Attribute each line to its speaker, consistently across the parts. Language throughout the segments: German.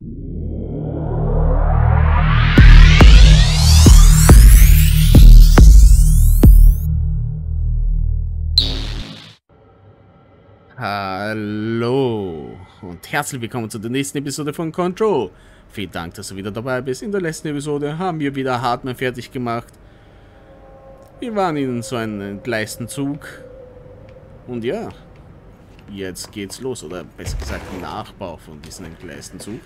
Speaker 1: Hallo und herzlich willkommen zu der nächsten Episode von Control. Vielen Dank, dass du wieder dabei bist. In der letzten Episode haben wir wieder Hartman fertig gemacht. Wir waren in so einem entgleisten Zug. Und ja, jetzt geht's los. Oder besser gesagt, Nachbau von diesem entgleisten Zug.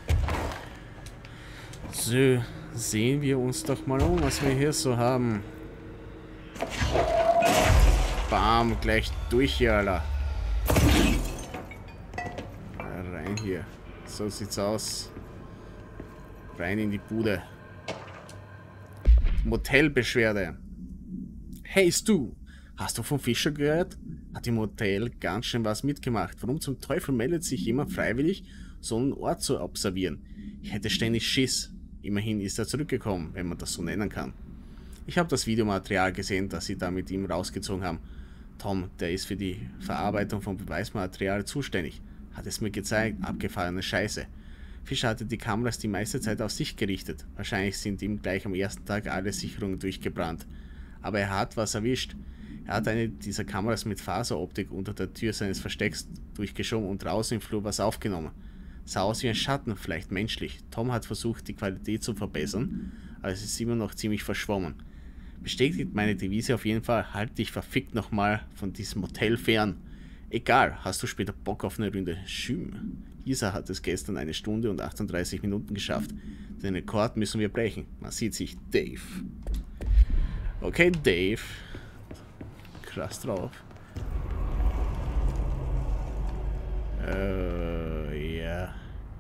Speaker 1: So, sehen wir uns doch mal um, was wir hier so haben. Bam, gleich durch hier, Alter. Rein hier. So sieht's aus. Rein in die Bude. Motelbeschwerde. Hey Stu, hast du vom Fischer gehört? Hat im Hotel ganz schön was mitgemacht. Warum zum Teufel meldet sich jemand freiwillig, so einen Ort zu observieren? Ich hätte ständig Schiss. Immerhin ist er zurückgekommen, wenn man das so nennen kann. Ich habe das Videomaterial gesehen, das sie da mit ihm rausgezogen haben. Tom, der ist für die Verarbeitung von Beweismaterial zuständig, hat es mir gezeigt. Abgefahrene Scheiße. Fischer hatte die Kameras die meiste Zeit auf sich gerichtet. Wahrscheinlich sind ihm gleich am ersten Tag alle Sicherungen durchgebrannt. Aber er hat was erwischt. Er hat eine dieser Kameras mit Faseroptik unter der Tür seines Verstecks durchgeschoben und draußen im Flur was aufgenommen. Sah aus wie ein Schatten, vielleicht menschlich. Tom hat versucht, die Qualität zu verbessern, aber es ist immer noch ziemlich verschwommen. Bestätigt meine Devise auf jeden Fall, halt dich verfickt nochmal von diesem Motel fern. Egal, hast du später Bock auf eine Runde Schüm? Isa hat es gestern 1 Stunde und 38 Minuten geschafft. Den Rekord müssen wir brechen. Man sieht sich, Dave. Okay, Dave. Krass drauf. Ja.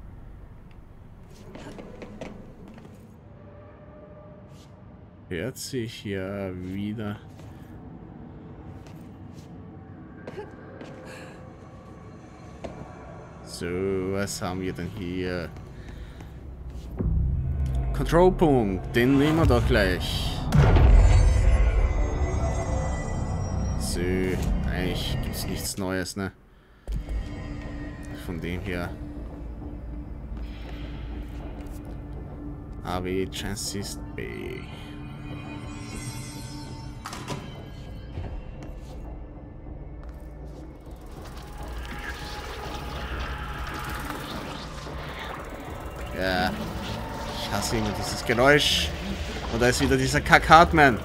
Speaker 1: Hört sich ja wieder. So, was haben wir denn hier? Kontrollpunkt, den nehmen wir doch gleich. So, eigentlich gibt es nichts Neues, ne? Von dem her. AW Chassis B. Ja, ich hasse immer dieses Geräusch. Und da ist wieder dieser Kack-Hartman.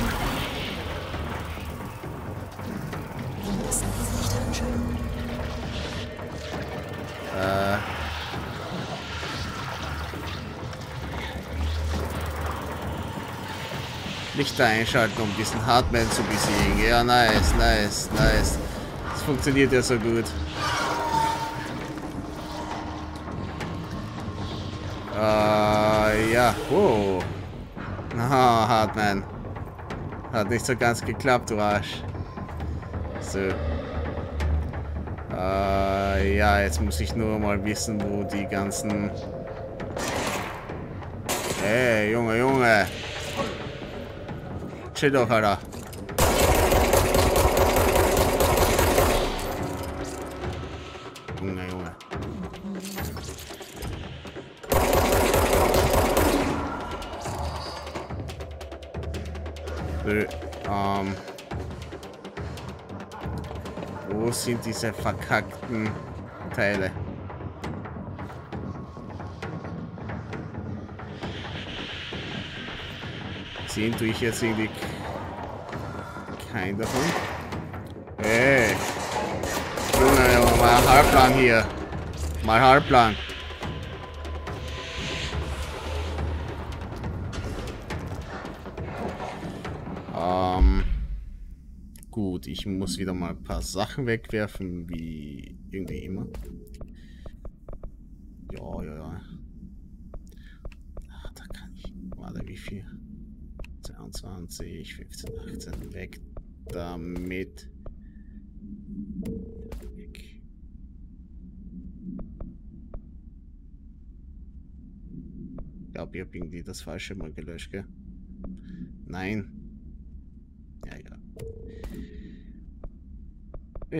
Speaker 1: Lichter einschalten, um diesen Hartman zu besiegen. Ja, nice, nice, nice. Das funktioniert ja so gut. Ja, wow. Na, Hartman. Hat nicht so ganz geklappt, du Arsch. So. Ja, jetzt muss ich nur mal wissen, wo die ganzen... Hey, Junge, Junge. Chill doch, Alter. Junge, Junge. Wo sind diese verkackten Teile? Sehen tue ich jetzt irgendwie keinen davon. Hey! Junge, Junge, mal halblang hier. Mal halblang. Gut, ich muss wieder mal ein paar Sachen wegwerfen, wie irgendwie immer. Ja, ja, ja. Da kann ich. Warte, wie viel? 22, 15, 18. Weg damit. Weg. Ich glaube, ich habe irgendwie das Falsche mal gelöscht, gell? Nein. Ja, ja.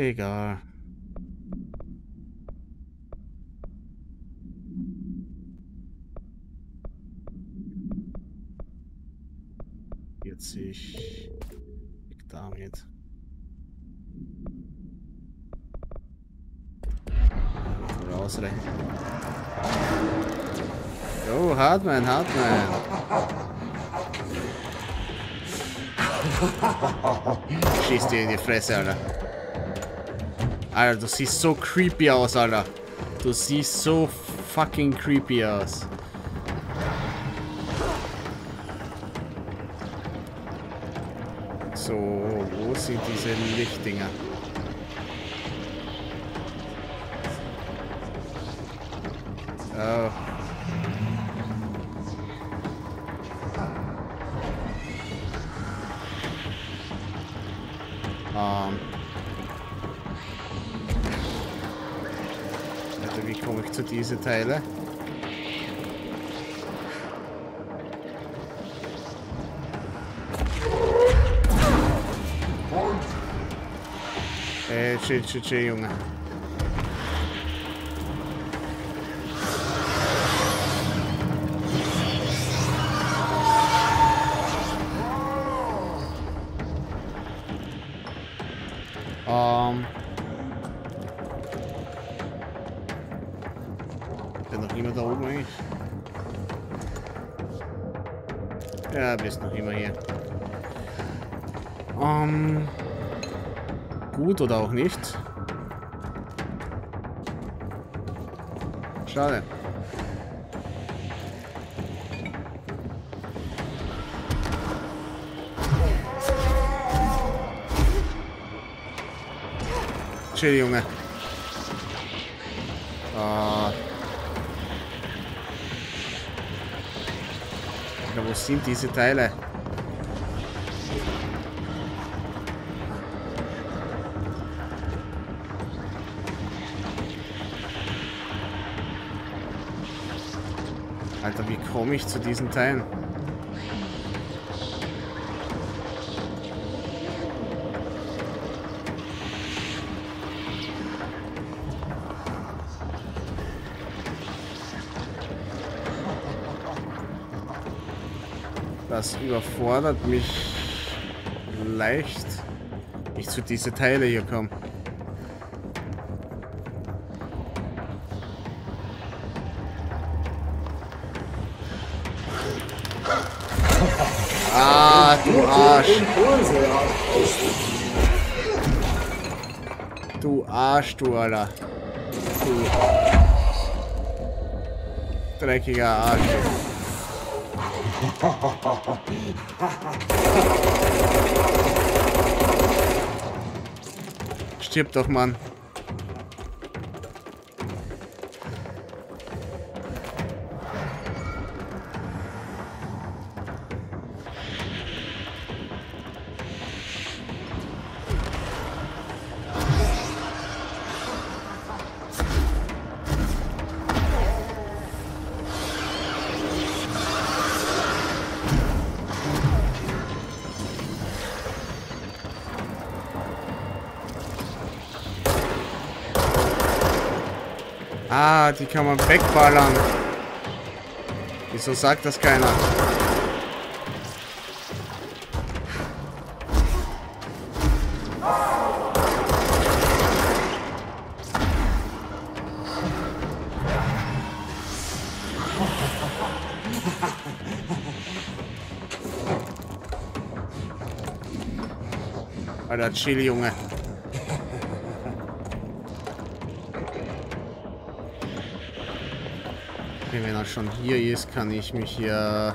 Speaker 1: Egal. 40. Weg damit. Rausrennen. Jo, Hartmann, Hartmann. Schieß dir in die Fresse, Alter. Alter, du siehst so creepy aus, Alter. Du siehst so fucking creepy aus. So, wo sind diese Lichtdinger? Oh. Also wie komme ich zu diesen Teilen? Chill, Junge. Bin noch immer da oben eigentlich? Ja, bist noch immer hier. Gut oder auch nicht. Schade. Chill, Junge. Ja, wo sind diese Teile? Alter, wie komme ich zu diesen Teilen? Das überfordert mich leicht, wie ich zu diese Teile hier komme. Ah, du Arsch. Du Arsch, du Alter. Du dreckiger Arsch. Stirb doch, Mann. Ah, die kann man wegballern. Wieso sagt das keiner? Alter, chill, Junge. Okay, wenn er schon hier ist, kann ich mich hier...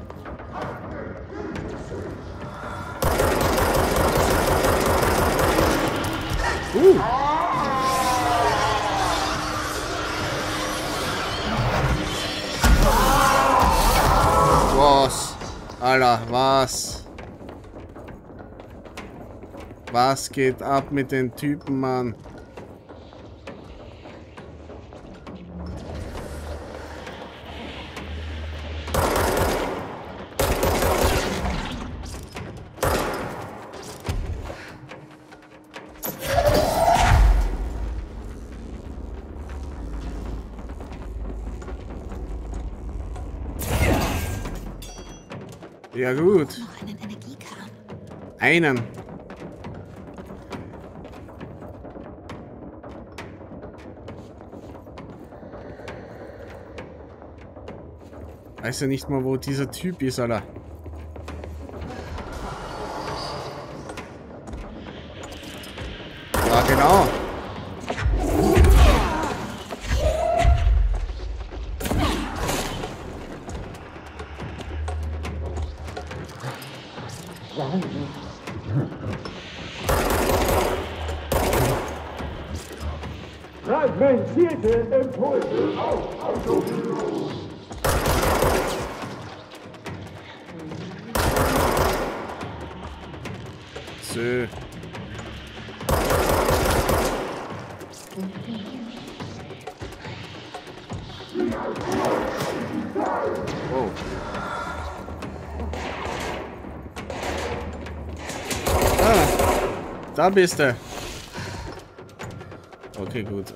Speaker 1: Was? Alter, was? Was geht ab mit den Typen, Mann?
Speaker 2: Ja gut. Noch einen Energiekern.
Speaker 1: Einen. Weiß ja nicht mal, wo dieser Typ ist, Alter. Ja, genau.
Speaker 2: Fragmentierte Impulse auf Autopilot.
Speaker 1: So. Oh. Ah, da bist du. Okay, gut.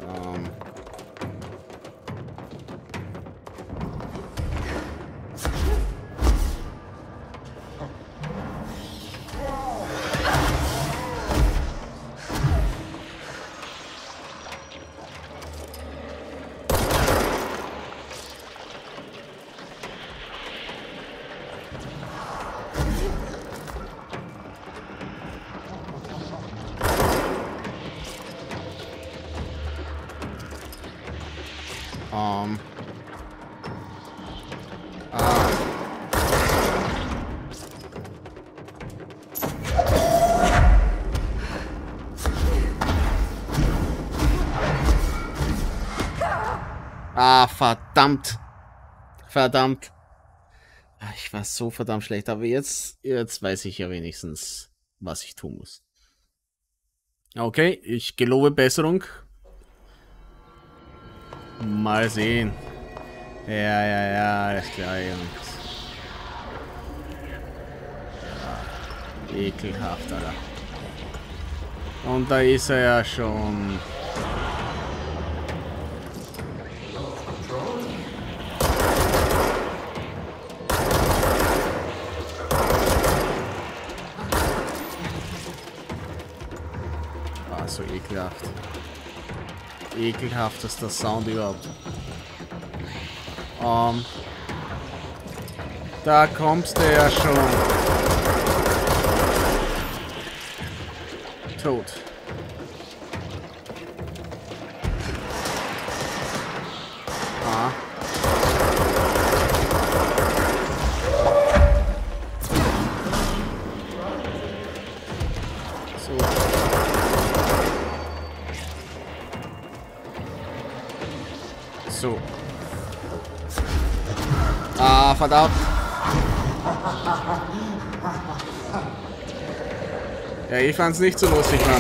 Speaker 1: Ah, verdammt. Verdammt. Ich war so verdammt schlecht, aber jetzt weiß ich ja wenigstens, was ich tun muss. Okay, ich gelobe Besserung. Mal sehen. Ja, alles klar, Jungs. Ja, ekelhaft, Alter. Und da ist er ja schon. Ah, so ekelhaft. Ekelhaft ist der Sound überhaupt. Da kommst du ja schon. Tot. Ah. So. So. Ah, verdammt. Ja, ich fand's nicht so lustig, Mann.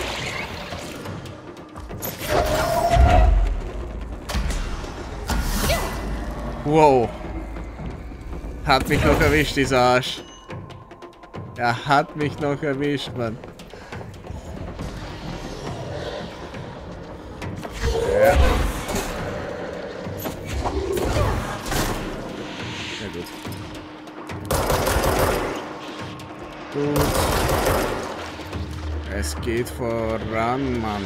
Speaker 1: Wow. Hat mich noch erwischt, dieser Arsch. Er hat mich noch erwischt, Mann. Ja. Ja, gut. Gut. Es geht voran, Mann.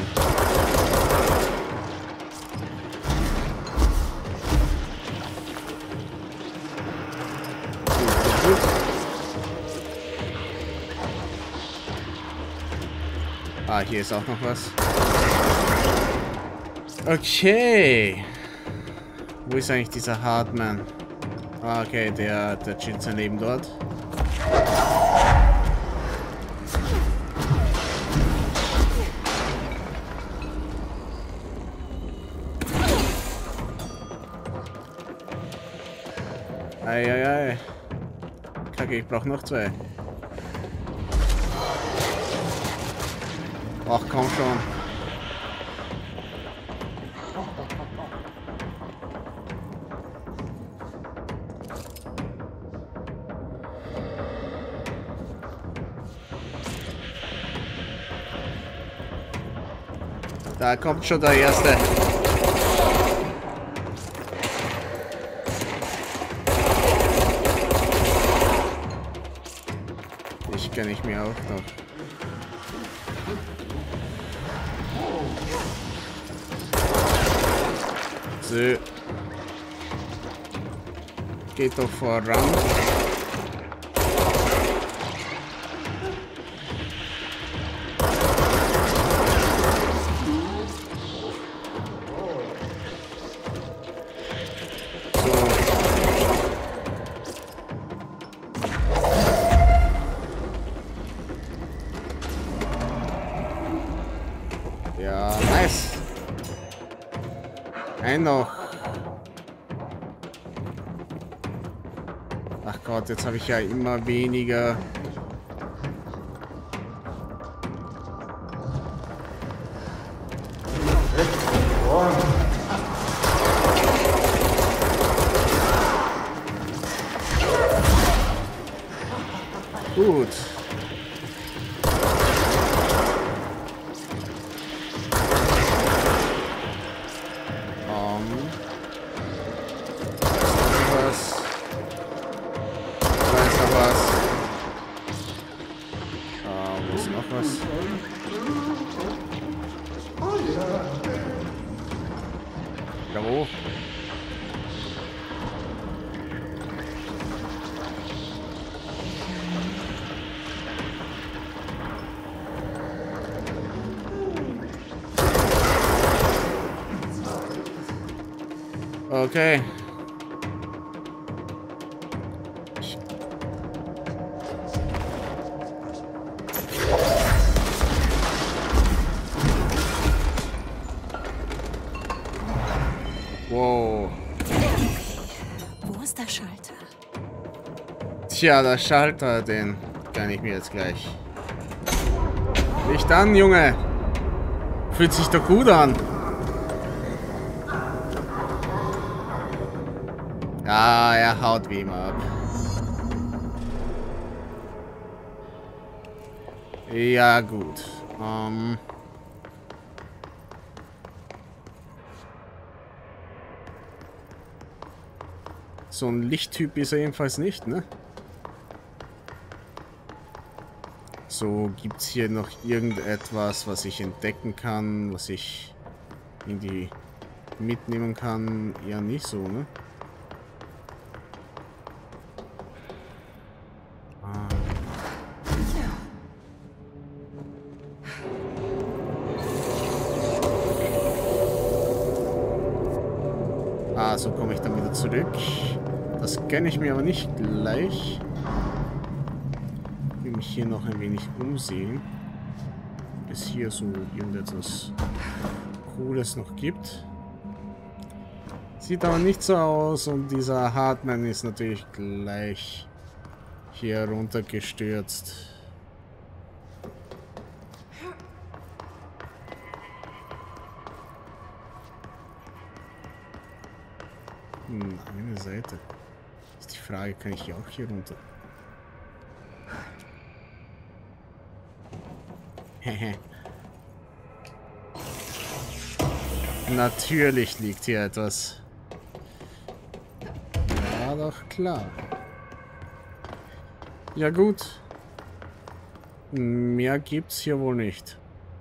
Speaker 1: Gut. Ah, hier ist auch noch was. Okay. Wo ist eigentlich dieser Hardman? Ah, okay, der chillt sein Leben dort. Eieiei. Kacke, ich brauche noch zwei. Ach, komm schon. Da kommt schon der erste. Ich dich kenne ich mir auch noch. So. Geht doch voran.
Speaker 2: Ja, nice. Ein noch. Ach Gott, jetzt habe ich ja immer weniger. Gut. Bravo. Okay. Wow.
Speaker 3: Wo ist der Schalter?
Speaker 2: Tja, der Schalter, den kann ich mir jetzt gleich. Nicht an, Junge. Fühlt sich doch gut an. Ja, er haut wie immer ab. Ja, gut. So ein Lichttyp ist er jedenfalls nicht, ne? So, gibt's hier noch irgendetwas, was ich entdecken kann, was ich irgendwie mitnehmen kann? Eher nicht so, ne? So komme ich dann wieder zurück. Das gönne ich mir aber nicht gleich. Ich will mich hier noch ein wenig umsehen. Ob es hier so irgendetwas Cooles noch gibt. Sieht aber nicht so aus und dieser Hartman ist natürlich gleich hier runtergestürzt. Eine Seite. Ist die Frage, kann ich hier auch hier runter? Hehe. Natürlich liegt hier etwas. Ja, doch klar. Ja gut. Mehr gibt's hier wohl nicht.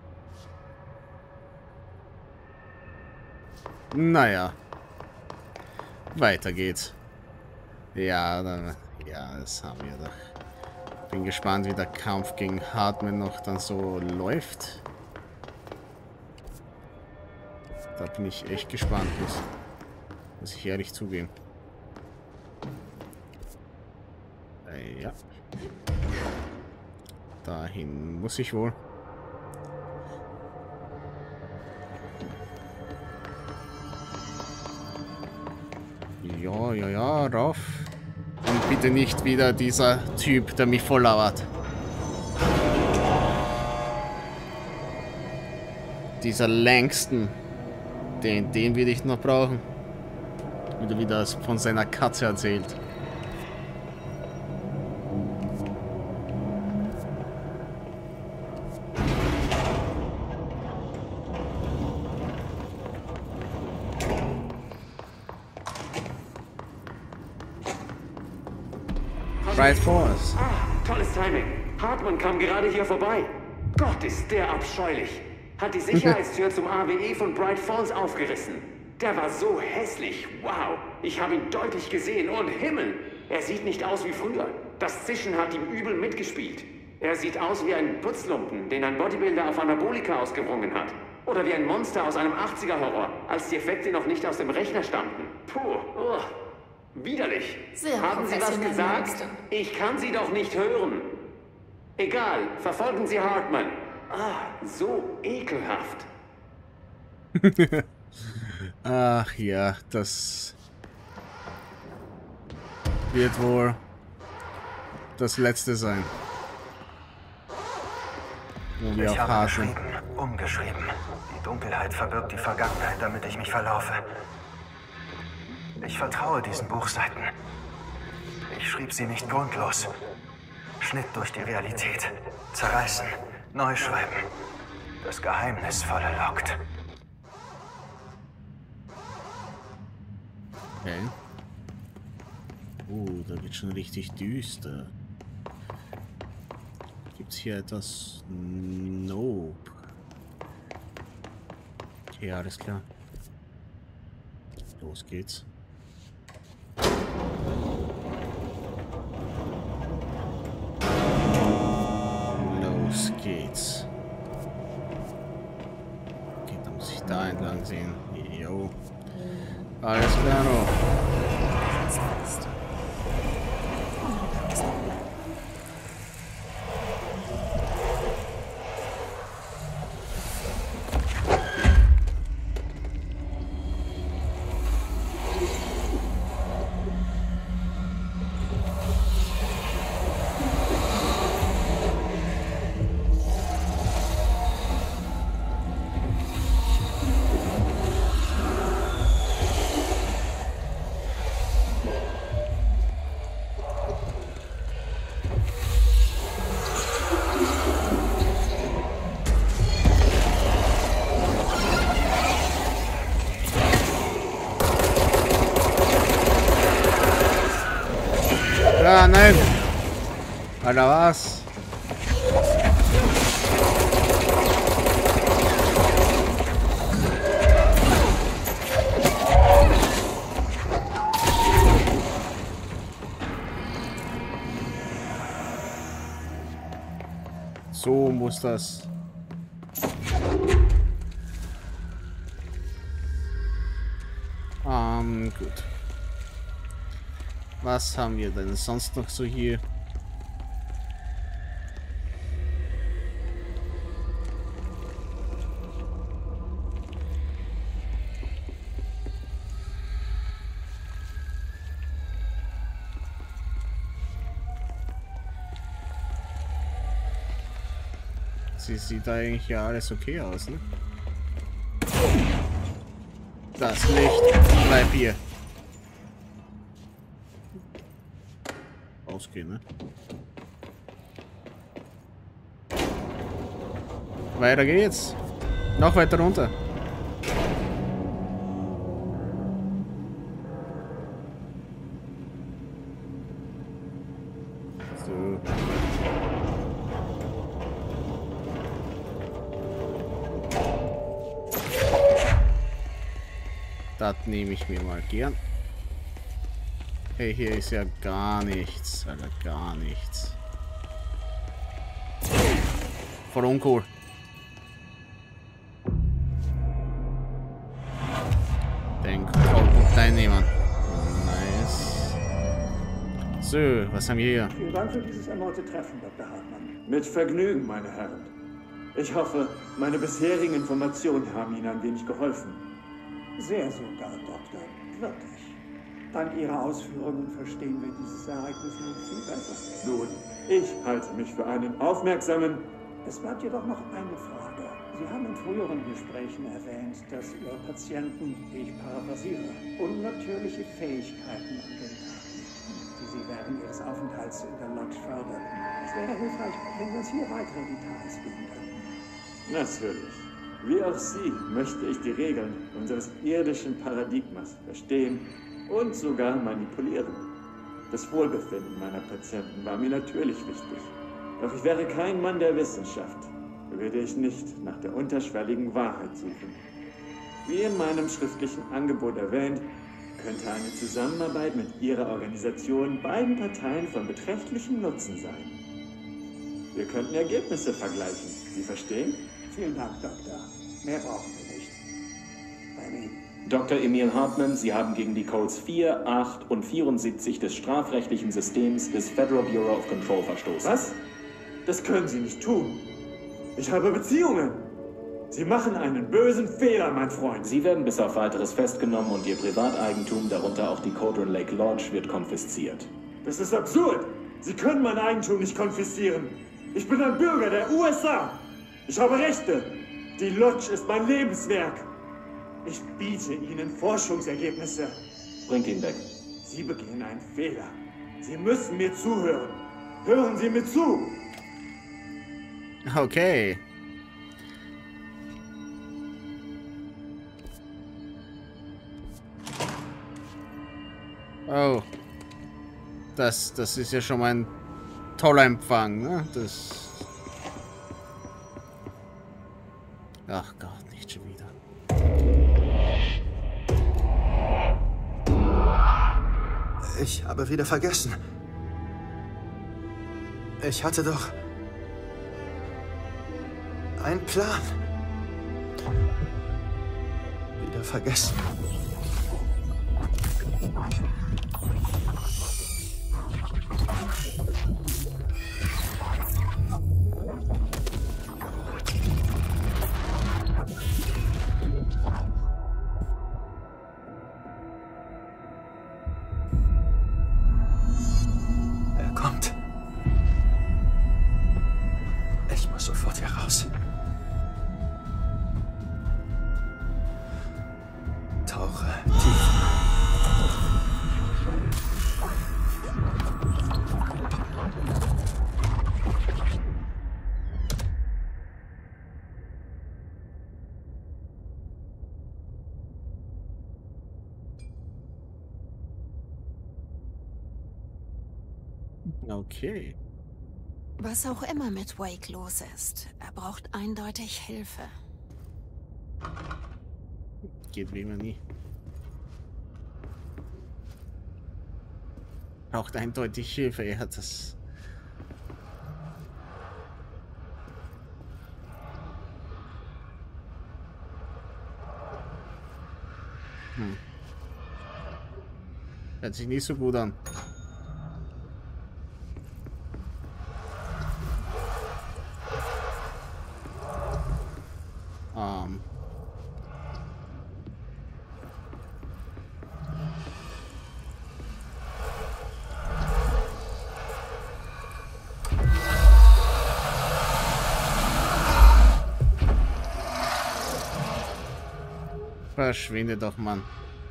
Speaker 2: Naja. Weiter geht's. Ja, das haben wir doch. Bin gespannt, wie der Kampf gegen Hartman noch dann so läuft. Da bin ich echt gespannt, muss ich ehrlich zugeben. Ja. Dahin muss ich wohl. Ja, rauf. Und bitte nicht wieder dieser Typ, der mich voll labert. Dieser Langston. Den will ich noch brauchen. Wie er von seiner Katze erzählt. Right for us.
Speaker 4: Tolles Timing. Hartman kam gerade hier vorbei. Gott, ist der abscheulich. Hat die Sicherheitstür zum AWE von Bright Falls aufgerissen. Der war so hässlich. Wow. Ich habe ihn deutlich gesehen. Und Himmel. Er sieht nicht aus wie früher. Das Zischen hat ihm übel mitgespielt. Er sieht aus wie ein Putzlumpen, den ein Bodybuilder auf Anabolika ausgewrungen hat. Oder wie ein Monster aus einem 80er-Horror, als die Effekte noch nicht aus dem Rechner stammten. Puh. Widerlich.
Speaker 3: Sehr
Speaker 4: Haben Sie was gesagt?
Speaker 3: Monster.
Speaker 4: Ich kann Sie doch nicht hören. Egal, verfolgen Sie Hartman. Ah, so ekelhaft.
Speaker 1: Ach ja, das wird wohl das letzte sein. Wo wir
Speaker 5: Ich
Speaker 1: auf
Speaker 5: habe
Speaker 1: Hasen.
Speaker 5: geschrieben, umgeschrieben. Die Dunkelheit verbirgt die Vergangenheit, damit ich mich verlaufe. Ich vertraue diesen Buchseiten. Ich schrieb sie nicht grundlos. Schnitt durch die Realität. Zerreißen. Neu schreiben. Das Geheimnisvolle lockt.
Speaker 1: Okay. Da wird schon richtig düster. Gibt's hier etwas? Nope. Okay, alles klar. Los geht's. Los geht's. Okay, da muss ich da entlang sehen. Jo. Alles klar. Ah, nein. Alter, was? So muss das. Gut. Was haben wir denn sonst noch so hier? Sie sieht eigentlich ja alles okay aus, ne? Das Licht, bleib hier. Ausgehen, ne? Weiter geht's. Noch weiter runter. So. Das nehme ich mir mal gern. Hey, hier ist ja gar nichts, Alter, gar nichts. Voll uncool. Den Kontrollpunkt einnehmen. Nice. So, was haben wir hier?
Speaker 6: Vielen Dank für dieses erneute Treffen, Dr. Hartmann. Mit Vergnügen, meine Herren. Ich hoffe, meine bisherigen Informationen haben Ihnen ein wenig geholfen. Sehr sogar, Doktor. Wirklich. Dank Ihrer Ausführungen verstehen wir dieses Ereignis nun viel besser. Nun, ich halte mich für einen aufmerksamen... Es bleibt jedoch noch eine Frage. Sie haben in früheren Gesprächen erwähnt, dass Ihre Patienten, ich paraphrasiere, unnatürliche Fähigkeiten an den Tag legten, die Sie während Ihres Aufenthalts in der Lodge förderten. Es wäre hilfreich, wenn wir uns hier weitere Details geben könnten. Natürlich. Wie auch Sie möchte ich die Regeln unseres irdischen Paradigmas verstehen und sogar manipulieren. Das Wohlbefinden meiner Patienten war mir natürlich wichtig. Doch ich wäre kein Mann der Wissenschaft, würde ich nicht nach der unterschwelligen Wahrheit suchen. Wie in meinem schriftlichen Angebot erwähnt, könnte eine Zusammenarbeit mit Ihrer Organisation beiden Parteien von beträchtlichem Nutzen sein. Wir könnten Ergebnisse vergleichen. Sie verstehen?
Speaker 7: Vielen Dank, Doktor. Mehr brauchen wir nicht. Remy.
Speaker 8: Dr. Emil Hartman, Sie haben gegen die Codes 4, 8 und 74 des strafrechtlichen Systems des Federal Bureau of Control verstoßen.
Speaker 6: Was? Das können Sie nicht tun. Ich habe Beziehungen. Sie machen einen bösen Fehler, mein Freund.
Speaker 8: Sie werden bis auf Weiteres festgenommen und Ihr Privateigentum, darunter auch die Cauldron Lake Lodge, wird konfisziert.
Speaker 6: Das ist absurd. Sie können mein Eigentum nicht konfiszieren. Ich bin ein Bürger der USA. Ich habe Rechte. Die Lodge ist mein Lebenswerk. Ich biete Ihnen Forschungsergebnisse.
Speaker 8: Bringt ihn weg.
Speaker 6: Sie begehen einen Fehler. Sie müssen mir zuhören. Hören Sie mir zu.
Speaker 1: Okay. Oh. Das ist ja schon mal ein toller Empfang, ne? Das... Ach Gott, nicht schon wieder.
Speaker 5: Ich habe wieder vergessen. Ich hatte doch einen Plan. Wieder vergessen. Er kommt. Ich muss sofort hier raus. Tauche tief.
Speaker 1: Okay.
Speaker 3: Was auch immer mit Wake los ist, er braucht eindeutig Hilfe.
Speaker 1: Geht wie immer nie. Braucht eindeutig Hilfe, er hat das... Hört sich nicht so gut an. Verschwinde doch, Mann.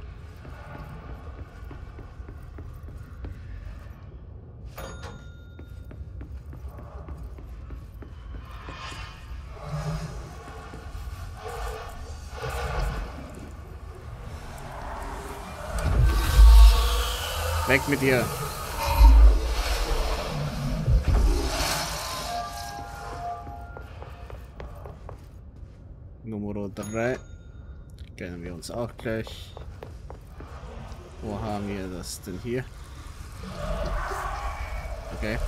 Speaker 1: Weg mit dir. Nummer 3. Kennen wir uns auch gleich. Wo haben wir das denn hier? Okay.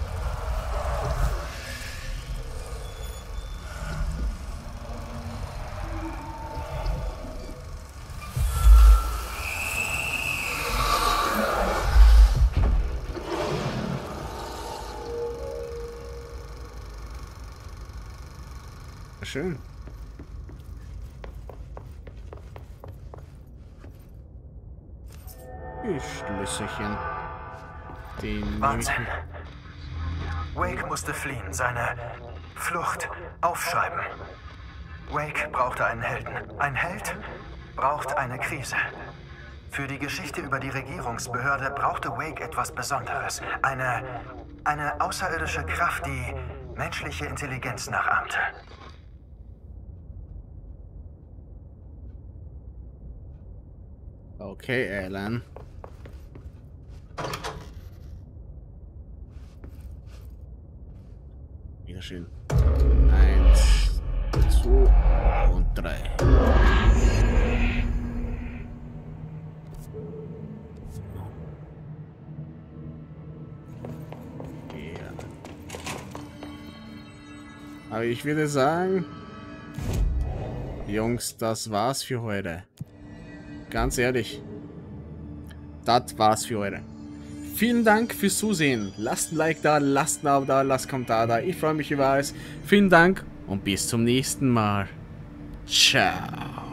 Speaker 1: Schön. Schlüsselchen. Den
Speaker 5: Wahnsinn. Wake musste fliehen, seine Flucht aufschreiben. Wake brauchte einen Helden. Ein Held braucht eine Krise. Für die Geschichte über die Regierungsbehörde brauchte Wake etwas Besonderes. Eine außerirdische Kraft, die menschliche Intelligenz nachahmte.
Speaker 1: Okay, Alan. schön. 1, 2 und 3. Ja. Aber ich würde sagen, Jungs, das war's für heute. Ganz ehrlich. Das war's für heute. Vielen Dank fürs Zusehen. Lasst ein Like da, lasst ein Abo da, lasst einen Kommentar da. Ich freue mich über alles. Vielen Dank und bis zum nächsten Mal. Ciao.